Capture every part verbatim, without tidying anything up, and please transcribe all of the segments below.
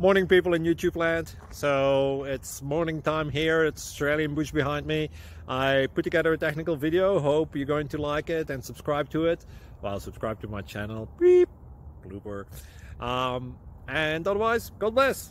Morning, people in YouTube land. So it's morning time here. It's Australian bush behind me. I put together a technical video. Hope you're going to like it and subscribe to it. Well, subscribe to my channel. Beep. Blooper. Um, and otherwise, God bless.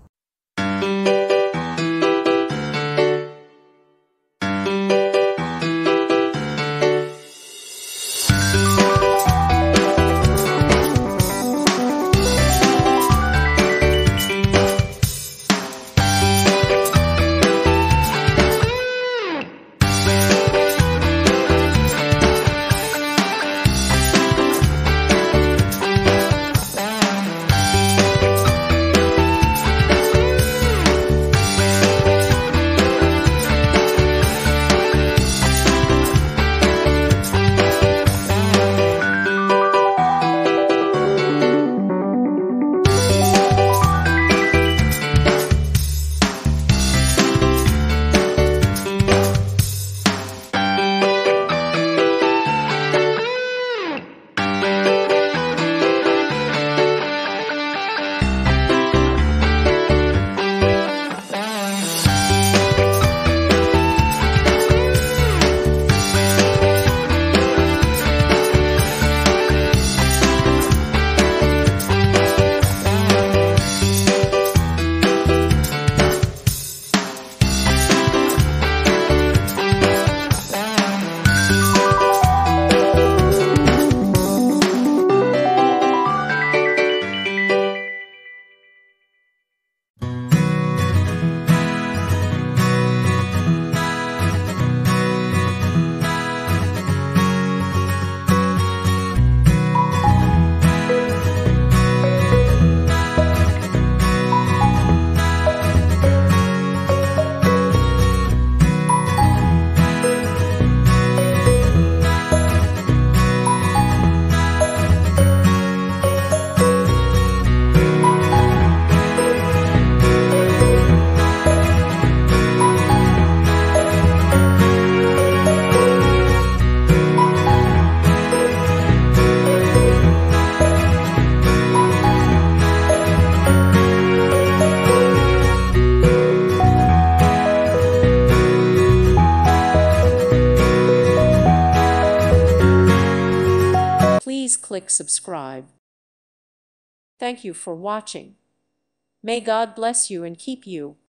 Please click subscribe. Thank you for watching. May God bless you and keep you.